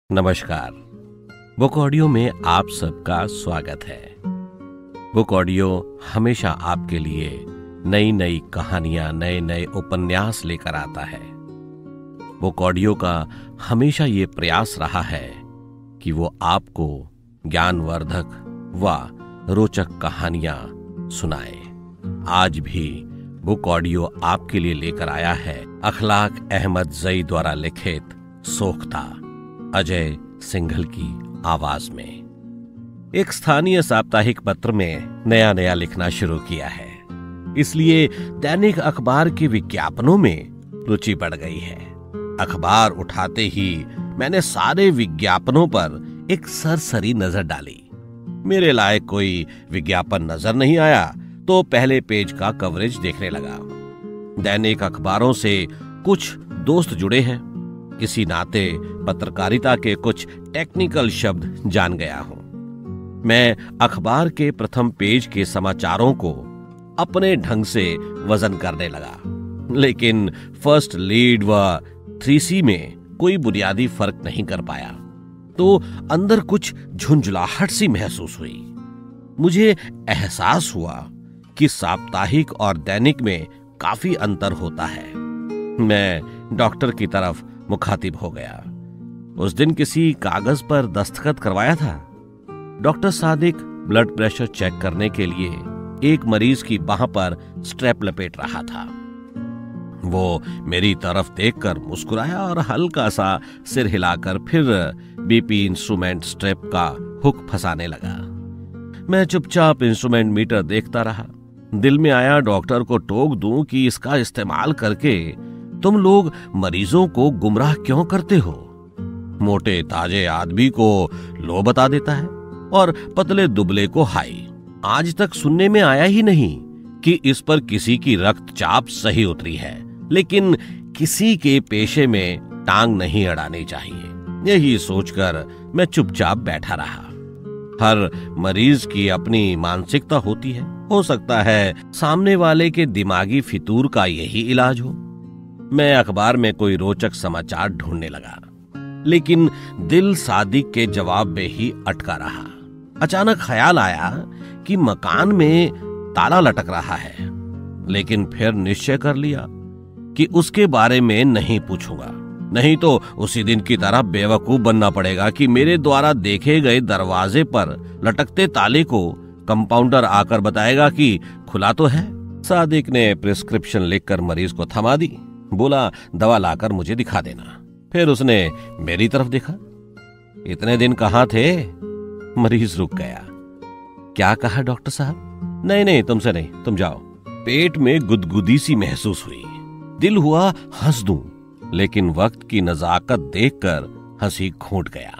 नमस्कार। Book audio में आप सबका स्वागत है। बुक ऑडियो हमेशा आपके लिए नई नई कहानियां, नए नए उपन्यास लेकर आता है। बुक ऑडियो का हमेशा ये प्रयास रहा है कि वो आपको ज्ञानवर्धक व रोचक कहानियां सुनाए। आज भी बुक ऑडियो आपके लिए लेकर आया है अखलाक अहमद जई द्वारा लिखित सोख्ता, अजय सिंघल की आवाज में। एक स्थानीय साप्ताहिक पत्र में नया नया लिखना शुरू किया है, इसलिए दैनिक अखबार के विज्ञापनों में रुचि बढ़ गई है। अखबार उठाते ही मैंने सारे विज्ञापनों पर एक सरसरी नजर डाली। मेरे लायक कोई विज्ञापन नजर नहीं आया तो पहले पेज का कवरेज देखने लगा। दैनिक अखबारों से कुछ दोस्त जुड़े हैं, इसी नाते पत्रकारिता के कुछ टेक्निकल शब्द जान गया हूं। मैं अखबार के प्रथम पेज के समाचारों को अपने ढंग से वजन करने लगा, लेकिन फर्स्ट लीड व 3C में कोई बुनियादी फर्क नहीं कर पाया, तो अंदर कुछ झुंझलाहट सी महसूस हुई। मुझे एहसास हुआ कि साप्ताहिक और दैनिक में काफी अंतर होता है। मैं डॉक्टर की तरफ मुखातिब हो गया। उस दिन किसी कागज पर दस्तखत करवाया था। Doctor Sadiq blood pressure check करने के लिए एक मरीज की बाह पर स्ट्रेप लपेट रहा था। वो मेरी तरफ देखकर मुस्कुराया और हल्का सा सिर हिलाकर फिर बीपी इंस्ट्रूमेंट स्ट्रेप का हुक फंसाने लगा। मैं चुपचाप इंस्ट्रूमेंट मीटर देखता रहा। दिल में आया डॉक्टर को टोक दूं कि इसका इस्तेमाल करके तुम लोग मरीजों को गुमराह क्यों करते हो। मोटे ताजे आदमी को लो बता देता है और पतले दुबले को हाई। आज तक सुनने में आया ही नहीं कि इस पर किसी की रक्तचाप सही उतरी है, लेकिन किसी के पेशे में टांग नहीं अड़ानी चाहिए। यही सोचकर मैं चुपचाप बैठा रहा। हर मरीज की अपनी मानसिकता होती है। हो सकता है सामने वाले के दिमागी फितूर का यही इलाज हो। मैं अखबार में कोई रोचक समाचार ढूंढने लगा, लेकिन दिल सादिक के जवाब में ही अटका रहा। अचानक ख्याल आया कि मकान में ताला लटक रहा है, लेकिन फिर निश्चय कर लिया कि उसके बारे में नहीं पूछूंगा, नहीं तो उसी दिन की तरह बेवकूफ बनना पड़ेगा कि मेरे द्वारा देखे गए दरवाजे पर लटकते ताले को कंपाउंडर आकर बताएगा कि खुला तो है। सादिक ने प्रिस्क्रिप्शन लिखकर मरीज को थमा दी। बोला, दवा लाकर मुझे दिखा देना। फिर उसने मेरी तरफ देखा। इतने दिन कहां थे? मरीज रुक गया। क्या कहा डॉक्टर साहब? नहीं तुमसे नहीं, तुम जाओ। पेट में गुदगुदी सी महसूस हुई। दिल हुआ हंस दूं, लेकिन वक्त की नजाकत देखकर हंसी घूट गया।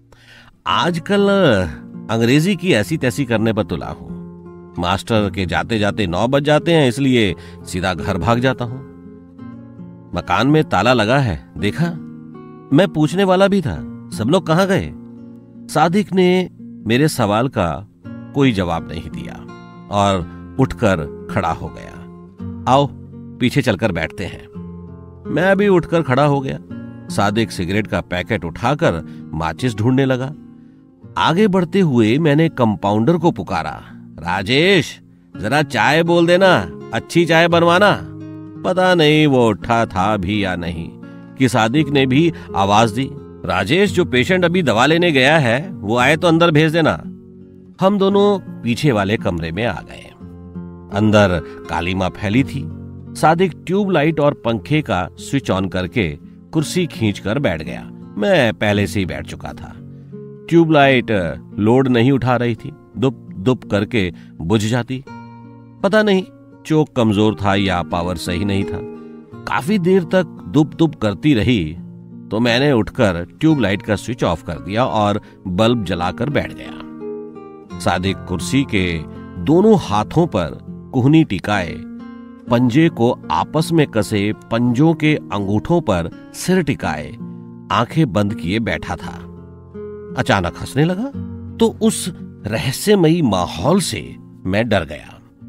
आजकल अंग्रेजी की ऐसी तैसी करने पर तुला हूं। मास्टर के जाते जाते 9 बज जाते हैं, इसलिए सीधा घर भाग जाता हूं। मकान में ताला लगा है, देखा? मैं पूछने वाला भी था, सब लोग कहां गए? सादिक ने मेरे सवाल का कोई जवाब नहीं दिया और उठकर खड़ा हो गया। आओ पीछे चलकर बैठते हैं। मैं भी उठकर खड़ा हो गया। सादिक सिगरेट का पैकेट उठाकर माचिस ढूंढने लगा। आगे बढ़ते हुए मैंने कंपाउंडर को पुकारा, राजेश जरा चाय बोल देना, अच्छी चाय बनवाना। पता नहीं वो उठा था भी या नहीं कि सादिक ने भी आवाज दी, राजेश जो पेशेंट अभी दवा लेने गया है वो आए तो अंदर भेज देना। हम दोनों पीछे वाले कमरे में आ गए। अंदर कालीमा फैली थी। सादिक ट्यूबलाइट और पंखे का स्विच ऑन करके कुर्सी खींचकर बैठ गया। मैं पहले से ही बैठ चुका था। ट्यूबलाइट लोड नहीं उठा रही थी, दुप दुप करके बुझ जाती। पता नहीं चोक कमजोर था या पावर सही नहीं था। काफी देर तक दुप दुप करती रही तो मैंने उठकर ट्यूबलाइट का स्विच ऑफ कर दिया और बल्ब जलाकर बैठ गया। सादिक कुर्सी के दोनों हाथों पर कुहनी टिकाए, पंजे को आपस में कसे पंजों के अंगूठों पर सिर टिकाए, आंखें बंद किए बैठा था। अचानक हंसने लगा तो उस रहस्यमयी माहौल से मैं डर गया।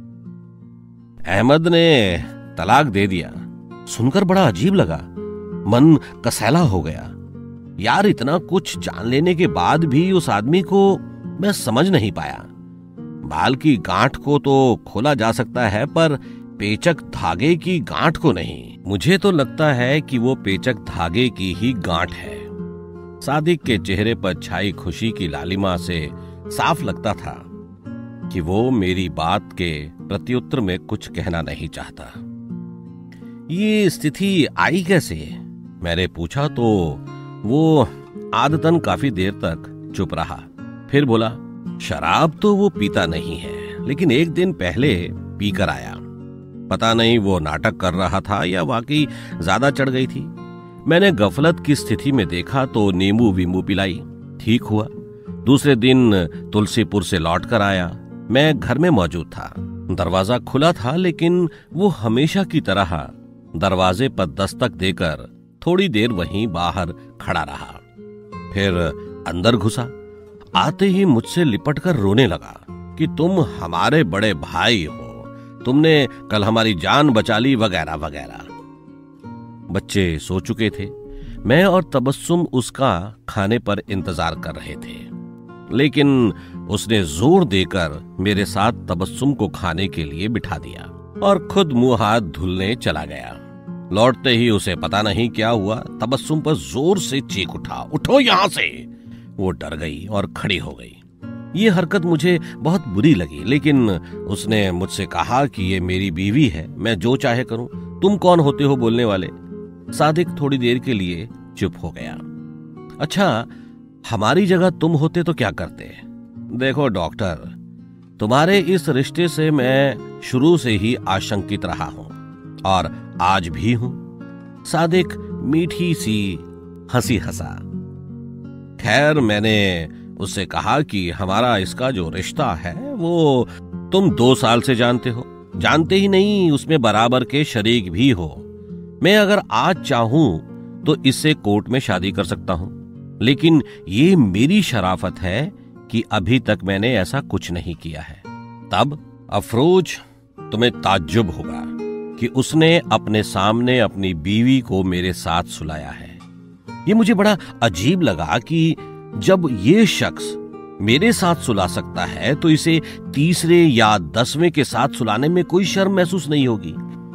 अहमद ने तलाक दे दिया। सुनकर बड़ा अजीब लगा, मन कसैला हो गया। यार, इतना कुछ जान लेने के बाद भी उस आदमी को मैं समझ नहीं पाया। बाल की गांठ को तो खोला जा सकता है, पर पेचक धागे की गांठ को नहीं। मुझे तो लगता है कि वो पेचक धागे की ही गांठ है। सादिक के चेहरे पर छाई खुशी की लालिमा से साफ लगता था कि वो मेरी बात के प्रत्युत्तर में कुछ कहना नहीं चाहता। ये स्थिति आई कैसे, मैंने पूछा तो वो आदतन काफी देर तक चुप रहा। फिर बोला, शराब तो वो पीता नहीं है, लेकिन एक दिन पहले पीकर आया। पता नहीं वो नाटक कर रहा था या वाकई ज्यादा चढ़ गई थी। मैंने गफलत की स्थिति में देखा तो नींबू वींबू पिलाई, ठीक हुआ। दूसरे दिन तुलसीपुर से लौट कर आया। मैं घर में मौजूद था। दरवाजा खुला था, लेकिन वो हमेशा की तरह दरवाजे पर दस्तक देकर थोड़ी देर वहीं बाहर खड़ा रहा। फिर अंदर घुसा। आते ही मुझसे लिपटकर रोने लगा कि तुम हमारे बड़े भाई हो, तुमने कल हमारी जान बचा ली, वगैरह वगैरह। बच्चे सो चुके थे। मैं और तबस्सुम उसका खाने पर इंतजार कर रहे थे, लेकिन उसने जोर देकर मेरे साथ तबस्सुम को खाने के लिए बिठा दिया और खुद मुंह हाथ धुलने चला गया। लौटते ही उसे पता नहीं क्या हुआ, तबस्सुम पर जोर से चीख उठा, उठो यहां से। वो डर गई और खड़ी हो गई। ये हरकत मुझे बहुत बुरी लगी, लेकिन उसने मुझसे कहा कि ये मेरी बीवी है, मैं जो चाहे करूं, तुम कौन होते हो बोलने वाले। सादिक थोड़ी देर के लिए चुप हो गया। अच्छा, हमारी जगह तुम होते तो क्या करते। देखो डॉक्टर, तुम्हारे इस रिश्ते से मैं शुरू से ही आशंकित रहा हूं और आज भी हूं। सादिक मीठी सी हंसी हंसा। खैर, मैंने उससे कहा कि हमारा इसका जो रिश्ता है वो तुम 2 साल से जानते हो, जानते ही नहीं उसमें बराबर के शरीक भी हो। मैं अगर आज चाहूं तो इससे कोर्ट में शादी कर सकता हूं, लेकिन ये मेरी शराफत है कि अभी तक मैंने ऐसा कुछ नहीं किया है। तब अफरोज, तुम्हें ताज्जुब होगा कि उसने अपने सामने अपनी बीवी को मेरे साथ सुलाया है। ये मुझे बड़ा अजीब लगा कि जब ये शख्स मेरे साथ सुला सकता है तो इसे तीसरे या 10वें के साथ सुलाने में कोई शर्म महसूस नहीं होगी।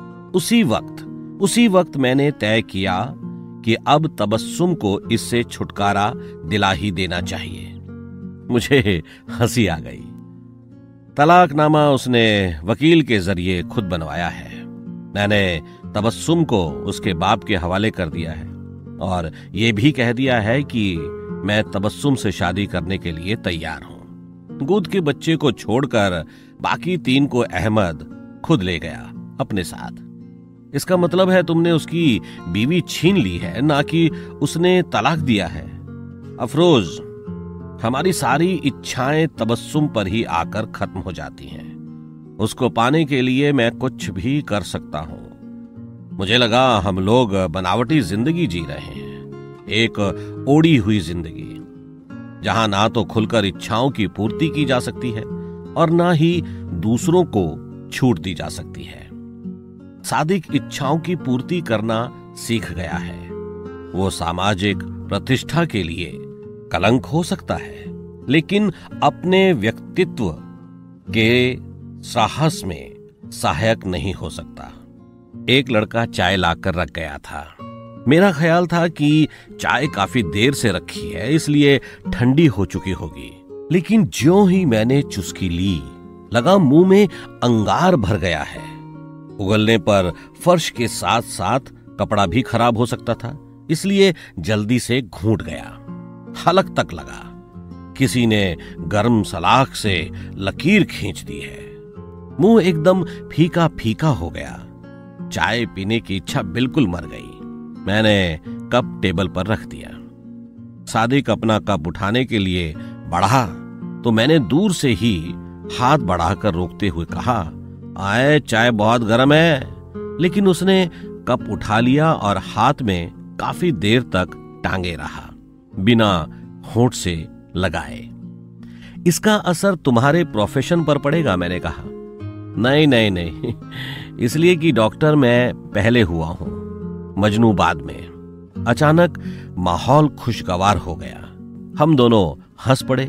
उसी वक्त मैंने तय किया कि अब तबस्सुम को इससे छुटकारा दिला ही देना चाहिए। मुझे हंसी आ गई। तलाकनामा उसने वकील के जरिए खुद बनवाया है। मैंने तबस्सुम को उसके बाप के हवाले कर दिया है और ये भी कह दिया है कि मैं तबस्सुम से शादी करने के लिए तैयार हूं। गोद के बच्चे को छोड़कर बाकी 3 को अहमद खुद ले गया अपने साथ। इसका मतलब है तुमने उसकी बीवी छीन ली है, ना कि उसने तलाक दिया है। अफरोज, हमारी सारी इच्छाएं तबस्सुम पर ही आकर खत्म हो जाती हैं। उसको पाने के लिए मैं कुछ भी कर सकता हूं। मुझे लगा हम लोग बनावटी जिंदगी जी रहे हैं, एक ओढ़ी हुई जिंदगी, जहां ना तो खुलकर इच्छाओं की पूर्ति की जा सकती है और ना ही दूसरों को छूट दी जा सकती है। सादिक इच्छाओं की पूर्ति करना सीख गया है। वो सामाजिक प्रतिष्ठा के लिए कलंक हो सकता है, लेकिन अपने व्यक्तित्व के साहस में सहायक नहीं हो सकता। एक लड़का चाय लाकर रख गया था। मेरा ख्याल था कि चाय काफी देर से रखी है, इसलिए ठंडी हो चुकी होगी, लेकिन ज्यों ही मैंने चुस्की ली, लगा मुंह में अंगार भर गया है। उगलने पर फर्श के साथ साथ कपड़ा भी खराब हो सकता था, इसलिए जल्दी से घूंट गया। हलक तक लगा किसी ने गर्म सलाख से लकीर खींच दी है। मुंह एकदम फीका फीका हो गया। चाय पीने की इच्छा बिल्कुल मर गई। मैंने कप टेबल पर रख दिया। सादिक अपना कप उठाने के लिए बढ़ा तो मैंने दूर से ही हाथ बढ़ाकर रोकते हुए कहा, आए, चाय बहुत गर्म है। लेकिन उसने कप उठा लिया और हाथ में काफी देर तक टांगे रहा, बिना होंठ से लगाए। इसका असर तुम्हारे प्रोफेशन पर पड़ेगा, मैंने कहा। नहीं नहीं नहीं, इसलिए कि डॉक्टर मैं पहले हुआ हूं, मजनू बाद में। अचानक माहौल खुशगवार हो गया। हम दोनों हंस पड़े।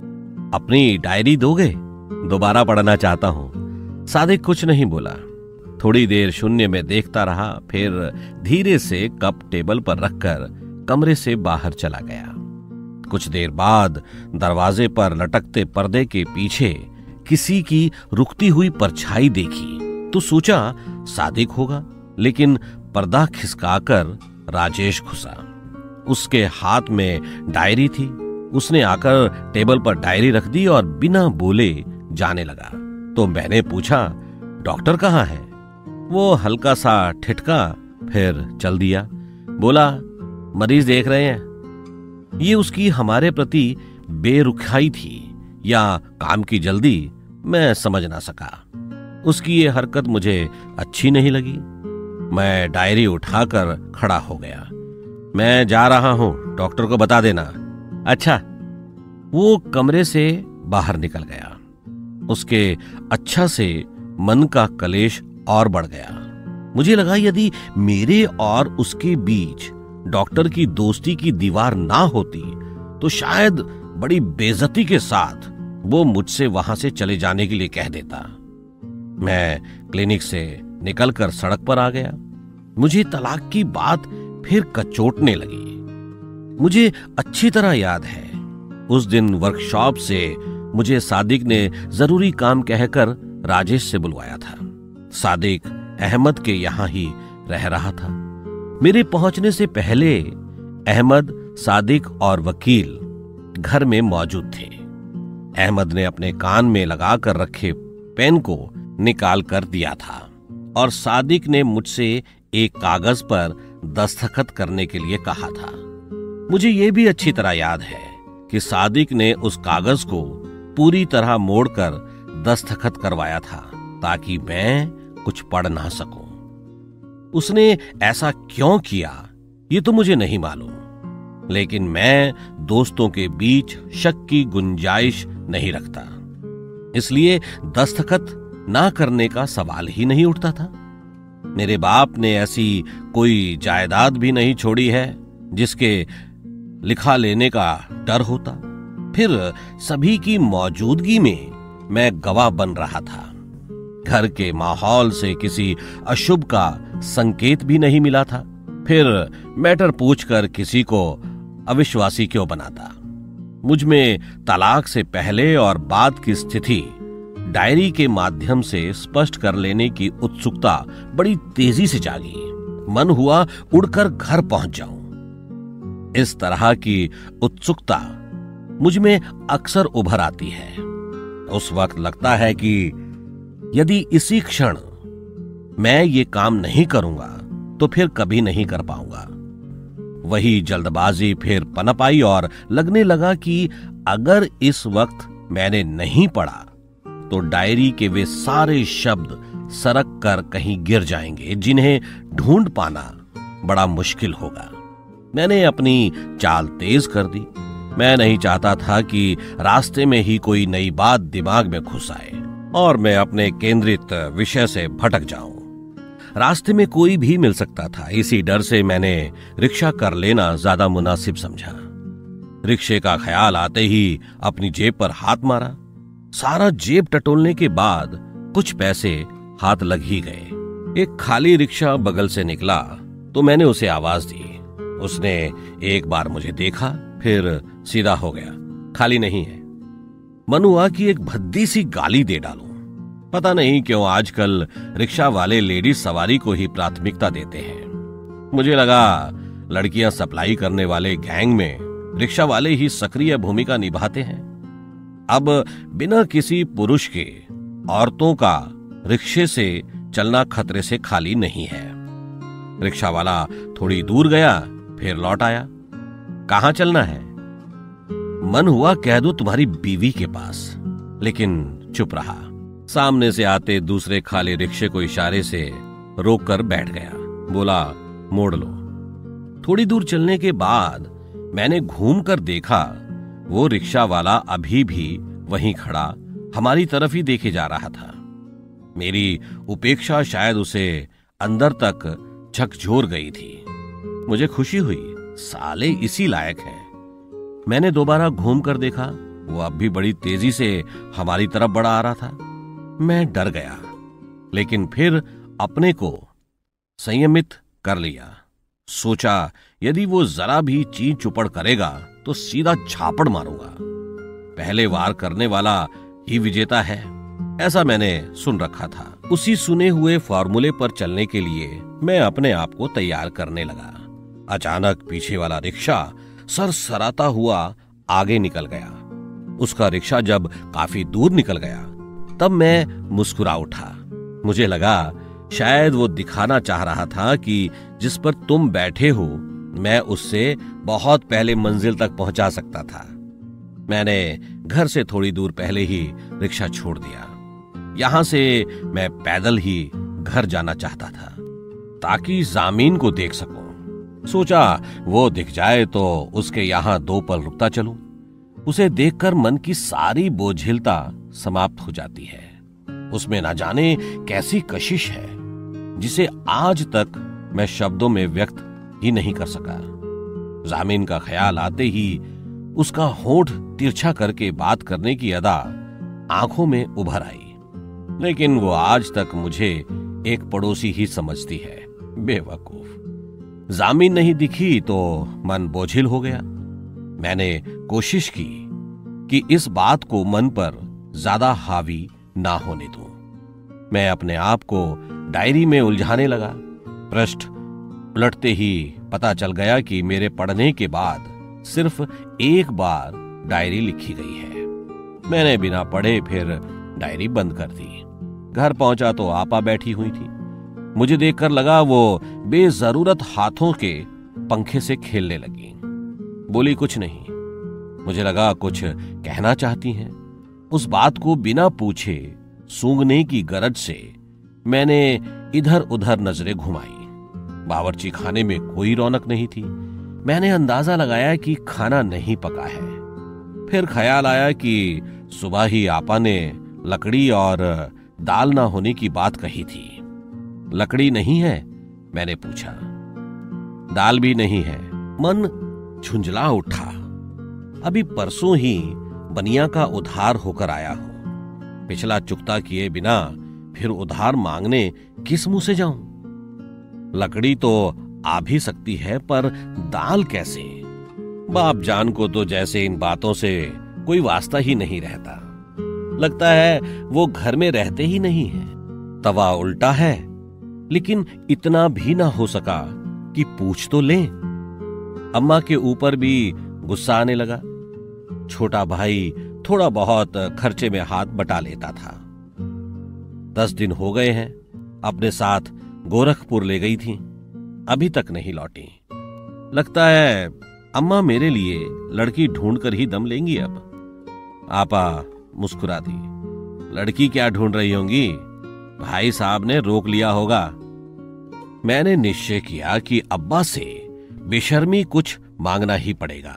अपनी डायरी दोगे? दोबारा पढ़ना चाहता हूं। सादिक कुछ नहीं बोला। थोड़ी देर शून्य में देखता रहा, फिर धीरे से कप टेबल पर रखकर कमरे से बाहर चला गया। कुछ देर बाद दरवाजे पर लटकते पर्दे के पीछे किसी की रुकती हुई परछाई देखी तो सोचा सादिक होगा, लेकिन पर्दा खिसकाकर राजेश घुसा। उसके हाथ में डायरी थी। उसने आकर टेबल पर डायरी रख दी और बिना बोले जाने लगा। तो मैंने पूछा, डॉक्टर कहाँ है? वो हल्का सा ठिठका, फिर चल दिया। बोला, मरीज देख रहे हैं। ये उसकी हमारे प्रति बेरुखाई थी या काम की जल्दी, मैं समझ ना सका। उसकी ये हरकत मुझे अच्छी नहीं लगी। मैं डायरी उठाकर खड़ा हो गया। मैं जा रहा हूं, डॉक्टर को बता देना। अच्छा। वो कमरे से बाहर निकल गया। उसके अच्छा से मन का कलेश और बढ़ गया। मुझे लगा यदि मेरे और उसके बीच डॉक्टर की दोस्ती की दीवार ना होती तो शायद बड़ी बेइज्जती के साथ वो मुझसे वहां से चले जाने के लिए कह देता। मैं क्लिनिक से निकलकर सड़क पर आ गया। मुझे तलाक की बात फिर कचोटने लगी। मुझे अच्छी तरह याद है, उस दिन वर्कशॉप से मुझे सादिक ने जरूरी काम कहकर राजेश से बुलवाया था। सादिक अहमद के यहां ही रह रहा था। मेरे पहुंचने से पहले अहमद, सादिक और वकील घर में मौजूद थे। अहमद ने अपने कान में लगाकर रखे पेन को निकाल कर दिया था और सादिक ने मुझसे एक कागज पर दस्तखत करने के लिए कहा था। मुझे यह भी अच्छी तरह याद है कि सादिक ने उस कागज को पूरी तरह मोड़कर दस्तखत करवाया था ताकि मैं कुछ पढ़ ना सकूं। उसने ऐसा क्यों किया ये तो मुझे नहीं मालूम, लेकिन मैं दोस्तों के बीच शक की गुंजाइश नहीं रखता, इसलिए दस्तखत ना करने का सवाल ही नहीं उठता था। मेरे बाप ने ऐसी कोई जायदाद भी नहीं छोड़ी है जिसके लिखा लेने का डर होता। फिर सभी की मौजूदगी में मैं गवाह बन रहा था। घर के माहौल से किसी अशुभ का संकेत भी नहीं मिला था। फिर मैटर पूछकर किसी को अविश्वासी क्यों बनाता। मुझ में तलाक से पहले और बाद की स्थिति डायरी के माध्यम से स्पष्ट कर लेने की उत्सुकता बड़ी तेजी से जागी। मन हुआ उड़कर घर पहुंच जाऊं। इस तरह की उत्सुकता मुझ में अक्सर उभर आती है। उस वक्त लगता है कि यदि इसी क्षण मैं ये काम नहीं करूंगा तो फिर कभी नहीं कर पाऊंगा। वही जल्दबाजी फिर पनप आई और लगने लगा कि अगर इस वक्त मैंने नहीं पढ़ा तो डायरी के वे सारे शब्द सरक कर कहीं गिर जाएंगे जिन्हें ढूंढ पाना बड़ा मुश्किल होगा। मैंने अपनी चाल तेज कर दी। मैं नहीं चाहता था कि रास्ते में ही कोई नई बात दिमाग में घुस आए और मैं अपने केंद्रित विषय से भटक जाऊं। रास्ते में कोई भी मिल सकता था, इसी डर से मैंने रिक्शा कर लेना ज्यादा मुनासिब समझा। रिक्शे का ख्याल आते ही अपनी जेब पर हाथ मारा। सारा जेब टटोलने के बाद कुछ पैसे हाथ लग ही गए। एक खाली रिक्शा बगल से निकला तो मैंने उसे आवाज दी। उसने एक बार मुझे देखा, फिर सीधा हो गया। खाली नहीं है। मन हुआ कि एक भद्दी सी गाली दे डालूं। पता नहीं क्यों आजकल रिक्शा वाले लेडीज सवारी को ही प्राथमिकता देते हैं। मुझे लगा लड़कियां सप्लाई करने वाले गैंग में रिक्शा वाले ही सक्रिय भूमिका निभाते हैं। अब बिना किसी पुरुष के औरतों का रिक्शे से चलना खतरे से खाली नहीं है। रिक्शा वाला थोड़ी दूर गया, फिर लौट आया। कहां चलना है? मन हुआ कह दो तुम्हारी बीवी के पास, लेकिन चुप रहा। सामने से आते दूसरे खाली रिक्शे को इशारे से रोककर बैठ गया। बोला, मोड़ लो। थोड़ी दूर चलने के बाद मैंने घूमकर देखा, वो रिक्शा वाला अभी भी वहीं खड़ा हमारी तरफ ही देखे जा रहा था। मेरी उपेक्षा शायद उसे अंदर तक झकझोर गई थी। मुझे खुशी हुई, साले इसी लायक हैं। मैंने दोबारा घूम कर देखा, वो अब भी बड़ी तेजी से हमारी तरफ बढ़ा आ रहा था। मैं डर गया, लेकिन फिर अपने को संयमित कर लिया। सोचा यदि वो जरा भी चीं चुपड़ करेगा तो सीधा झापड़ मारूंगा। पहले वार करने वाला ही विजेता है, ऐसा मैंने सुन रखा था। उसी सुने हुए फॉर्मूले पर चलने के लिए मैं अपने आप को तैयार करने लगा। अचानक पीछे वाला रिक्शा सरसराता हुआ आगे निकल गया। उसका रिक्शा जब काफी दूर निकल गया तब मैं मुस्कुरा उठा। मुझे लगा शायद वो दिखाना चाह रहा था कि जिस पर तुम बैठे हो मैं उससे बहुत पहले मंजिल तक पहुंचा सकता था। मैंने घर से थोड़ी दूर पहले ही रिक्शा छोड़ दिया। यहां से मैं पैदल ही घर जाना चाहता था ताकि जामीन को देख सकूं। सोचा वो दिख जाए तो उसके यहां 2 पल रुकता चलूं। उसे देखकर मन की सारी बोझिलता समाप्त हो जाती है। उसमें ना जाने कैसी कशिश है जिसे आज तक मैं शब्दों में व्यक्त ही नहीं कर सका। जामीन का ख्याल आते ही उसका होंठ तिरछा करके बात करने की अदा आंखों में उभर आई, लेकिन वो आज तक मुझे एक पड़ोसी ही समझती है। बेवकूफ। जामीन नहीं दिखी तो मन बोझिल हो गया। मैंने कोशिश की कि इस बात को मन पर ज्यादा हावी ना होने दूं। मैं अपने आप को डायरी में उलझाने लगा। पृष्ठ उलटते ही पता चल गया कि मेरे पढ़ने के बाद सिर्फ एक बार डायरी लिखी गई है। मैंने बिना पढ़े फिर डायरी बंद कर दी। घर पहुंचा तो आपा बैठी हुई थी। मुझे देखकर लगा वो बेजरूरत हाथों के पंखे से खेलने लगी। बोली कुछ नहीं। मुझे लगा कुछ कहना चाहती हैं। उस बात को बिना पूछे सूंघने की गरज से मैंने इधर उधर नजरें घुमाई। बावर्ची खाने में कोई रौनक नहीं थी। मैंने अंदाजा लगाया कि खाना नहीं पका है। फिर ख्याल आया कि सुबह ही आपा ने लकड़ी और दाल ना होने की बात कही थी। लकड़ी नहीं है? मैंने पूछा। दाल भी नहीं है। मन झुंझला उठा। अभी परसों ही बनिया का उधार होकर आया हूं। पिछला चुकता किए बिना फिर उधार मांगने किस मुंह से जाऊं? लकड़ी तो आ भी सकती है, पर दाल कैसे? बाप जान को तो जैसे इन बातों से कोई वास्ता ही नहीं रहता। लगता है वो घर में रहते ही नहीं है। तवा उल्टा है, लेकिन इतना भी ना हो सका कि पूछ तो लें। अम्मा के ऊपर भी गुस्सा आने लगा। छोटा भाई थोड़ा बहुत खर्चे में हाथ बटा लेता था। 10 दिन हो गए हैं। अपने साथ गोरखपुर ले गई थी, अभी तक नहीं लौटी। लगता है अम्मा मेरे लिए लड़की ढूंढ कर ही दम लेंगी अब। आपा मुस्कुरा दी। लड़की क्या ढूंढ रही होंगी? भाई साहब ने रोक लिया होगा। मैंने निश्चय किया कि अब्बा से बेशर्मी कुछ मांगना ही पड़ेगा।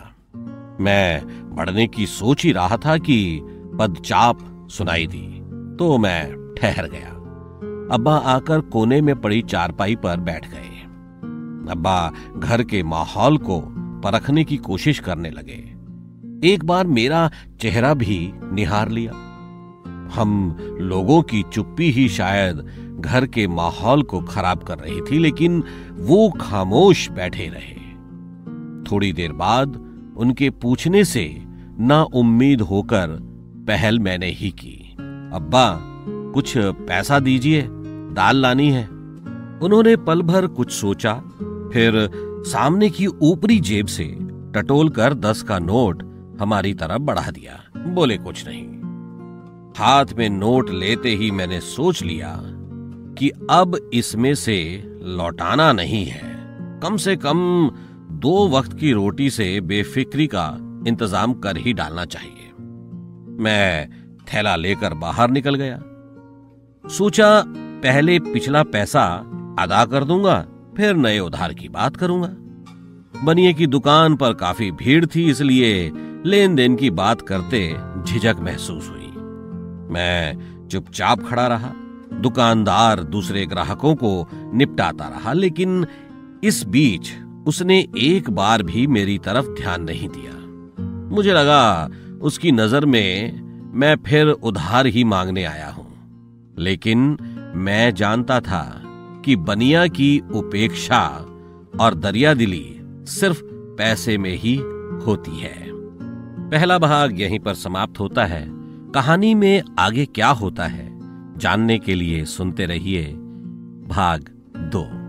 मैं बढ़ने की सोच ही रहा था कि पदचाप सुनाई दी तो मैं ठहर गया। अब्बा आकर कोने में पड़ी चारपाई पर बैठ गए। अब्बा घर के माहौल को परखने की कोशिश करने लगे। एक बार मेरा चेहरा भी निहार लिया। हम लोगों की चुप्पी ही शायद घर के माहौल को खराब कर रही थी, लेकिन वो खामोश बैठे रहे। थोड़ी देर बाद उनके पूछने से ना उम्मीद होकर पहल मैंने ही की। अब्बा कुछ पैसा दीजिए, दाल लानी है। उन्होंने पल भर कुछ सोचा, फिर सामने की ऊपरी जेब से टटोल कर 10 का नोट हमारी तरफ बढ़ा दिया। बोले कुछ नहीं। हाथ में नोट लेते ही मैंने सोच लिया कि अब इसमें से लौटाना नहीं है। कम से कम 2 वक्त की रोटी से बेफिक्री का इंतजाम कर ही डालना चाहिए। मैं थैला लेकर बाहर निकल गया। सोचा पहले पिछला पैसा अदा कर दूंगा, फिर नए उधार की बात करूंगा। बनिए की दुकान पर काफी भीड़ थी, इसलिए लेन देन की बात करते झिझक महसूस हुई। मैं चुपचाप खड़ा रहा। दुकानदार दूसरे ग्राहकों को निपटाता रहा, लेकिन इस बीच उसने एक बार भी मेरी तरफ ध्यान नहीं दिया। मुझे लगा उसकी नजर में मैं फिर उधार ही मांगने आया हूं, लेकिन मैं जानता था कि बनिया की उपेक्षा और दरियादिली सिर्फ पैसे में ही होती है। पहला भाग यहीं पर समाप्त होता है। कहानी में आगे क्या होता है जानने के लिए सुनते रहिए भाग 2।